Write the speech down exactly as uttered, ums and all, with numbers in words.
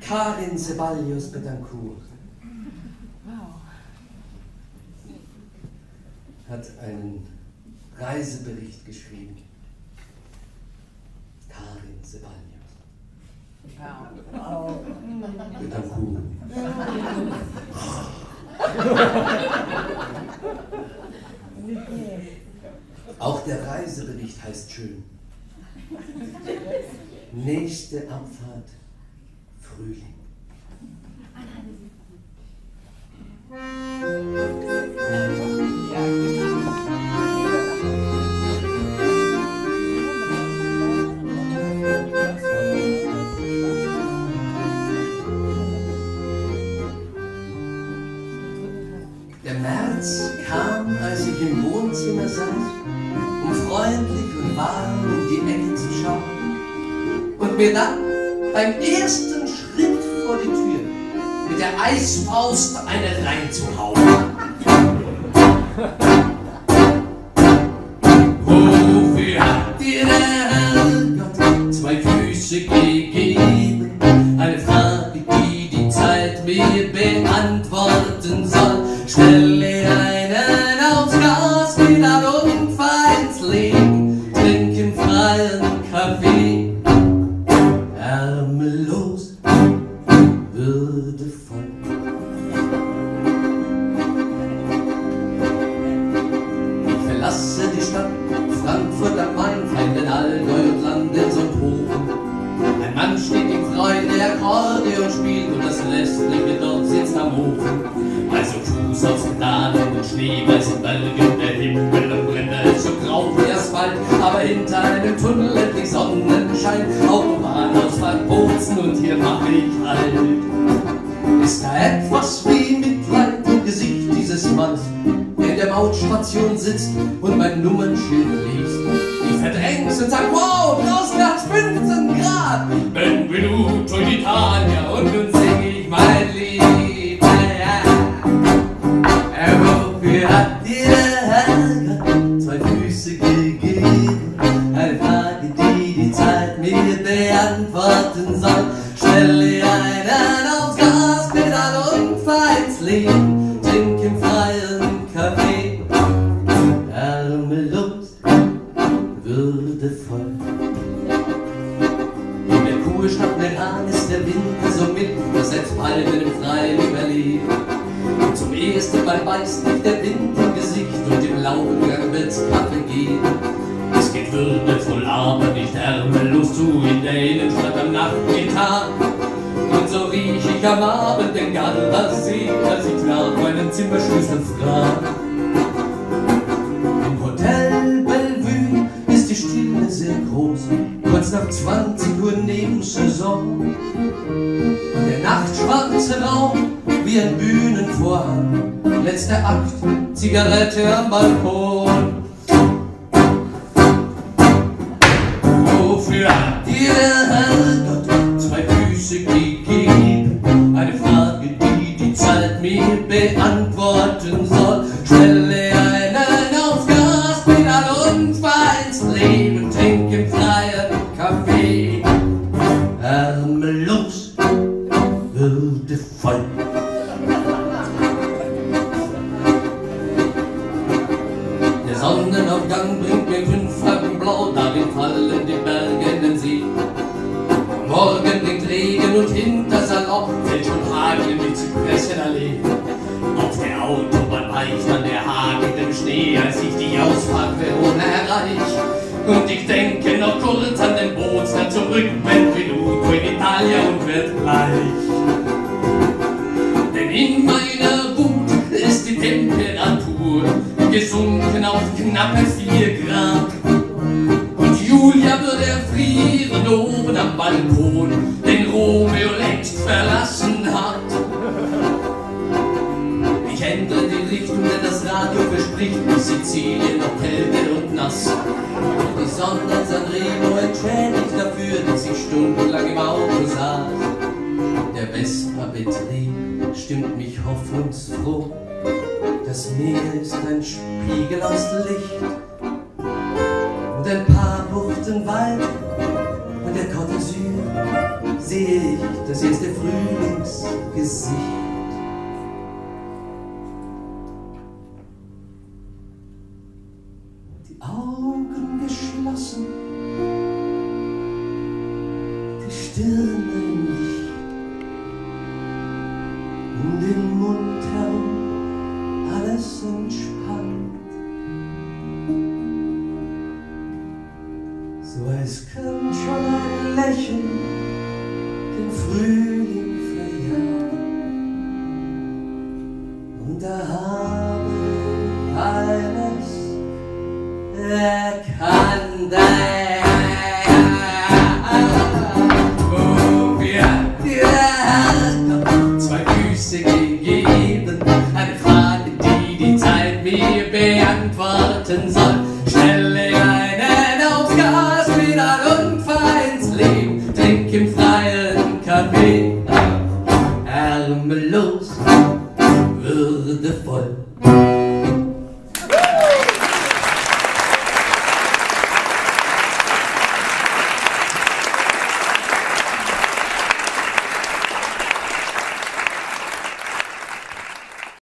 Karin Ceballos Betancourt hat einen Reisebericht geschrieben. Karin Ceballos Betancourt. Auch der Reisebericht heißt schön. Nächste Abfahrt Frühling. Der März kam, als ich im Wohnzimmer saß, um freundlich und warm um die Ecke zu schauen und mir dann beim ersten Schritt vor die Tür mit der Eisfaust eine reinzuhauen. Wofür hat dir der Herrgott zwei Füße gegeben? Eine Frage, die die Zeit mir beantworten soll. Stelle einen aufs Gaspedal und fahr ins Leben, trink im freien Kaffee. Ärmellos, würdevoll. Ich verlasse die Stadt Frankfurt am Main, Feinde in Allgäu und lande in Sonthofen. Ein Mann steht im Freien, der Akkordeon spielt und das restliche Dorf sitzt am Ofen. Also Fuß aufs Pedal und Schnee, weiße Berge, der Himmel und Blende ist so grau wie Asphalt, aber hinter einem Tunnel endlich Sonnenschein, Autobahnausfahrt Bozen und hier mach ich Halt. Ist da etwas wie Mitleid im Gesicht dieses Manns, der in der Mautstation sitzt und mein Nummernschild liest? Ich verdräng's und sag, wow, draußen hat's fünfzehn Grad, Benvenuto in Italia, und nun sing ich mein Lied. Wofür hat dir der Herrgott zwei Füße gegeben? Eine Frage, die die Zeit mir beantworten soll. Stelle einen aufs Gaspedal und fahr ins Leben, trink im freien Kaffee. Ärmellos, würdevoll. In der Kurstadt Meran ist der Winter so mild, dass selbst Palmen im Freien überleben. Zum ersten Mal beißt nicht der Wind im Gesicht und im Laubengang wird's Kaffee geben. Es geht würdevoll, aber nicht ärmellos zu in der Innenstadt am Nachmittag. Und so riech ich am Abend den Gardasee, als ich nach meinen Zimmerschlüssel frag. Im Hotel Bellevue ist die Stille sehr groß, kurz nach zwanzig Uhr Nebensaison. Der nachtschwarze Raum wie ein Bühnenvorhang, letzter Akt, Zigarette am Balkon. Wofür hat dir der Herrgott zwei Füße gegeben? Eine Frage, die die Zeit mir beantworten soll. Stelle einen aufs Gaspedal und fahr ins Leben, trink im freien Kaffee. Ärmellos, würdevoll. Der Sonnenaufgang bringt mir fünf Flaggen blau, darin fallen die Berge in den See. Morgen bringt Regen und hinter Salon fällt schon Hagel in die Zypressenallee. Auf der Autobahn weicht dann der Hagel im Schnee, als ich die Ausfahrt Verona erreich. Und ich denke noch kurz an den Bootsmann zurück, Benvenuto in Italia und wird gleich. Denn in meiner Wut ist die Temperatur gesunken auf knappe vier Grad. Und Julia würde erfrieren oben am Balkon, den Romeo längst verlassen hat. Ich ändere die Richtung, denn das Radio verspricht mir Sizilien noch kälter und nass. Die Sonne in Sanremo entschädigt dafür, dass ich stundenlang im Auto saß. Der Vespa-Betrieb stimmt mich hoffnungsfroh. Das Meer ist ein Spiegel aus Licht und ein paar Buchten Wald und der Côte d'Azur sehe ich das erste Frühlingsgesicht. Die Augen geschlossen, die Stirn ein Licht, um den Mund herum alles entspannt, so als kann schon ein Lächeln den Frühling verjagen. Und da habe ich alles erkannt, wo wir herkommen, zwei Füße gegeben, eine Frage, die die Zeit mir beantworten soll. Stelle einen aufs Gaspedal und fahr ins Leben, trink im freien Café, ärmelos, würdevoll.